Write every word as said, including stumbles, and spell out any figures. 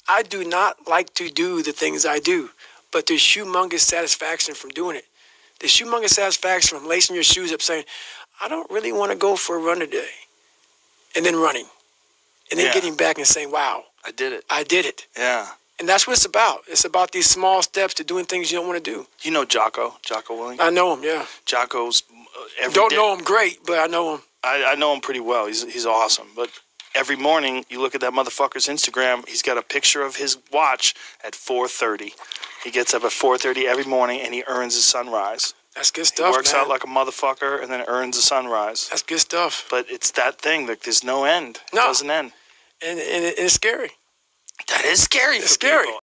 I do not like to do the things I do, but there's humongous satisfaction from doing it. There's humongous satisfaction from lacing your shoes up saying, I don't really want to go for a run today. And then running. And then yeah. getting back and saying, wow. I did it. I did it. Yeah. And that's what it's about. It's about these small steps to doing things you don't want to do. You know Jocko, Jocko Willink? I know him, yeah. Jocko's uh, every Don't day. know him great, but I know him. I, I know him pretty well. He's he's awesome. But every morning, you look at that motherfucker's Instagram, he's got a picture of his watch at four thirty. He gets up at four thirty every morning, and he earns his sunrise. That's good stuff, He works man. out like a motherfucker, and then earns a sunrise. That's good stuff. But it's that thing. Like, there's no end. No. It doesn't end. And, and, it, and it's scary. That is scary It's for scary. people.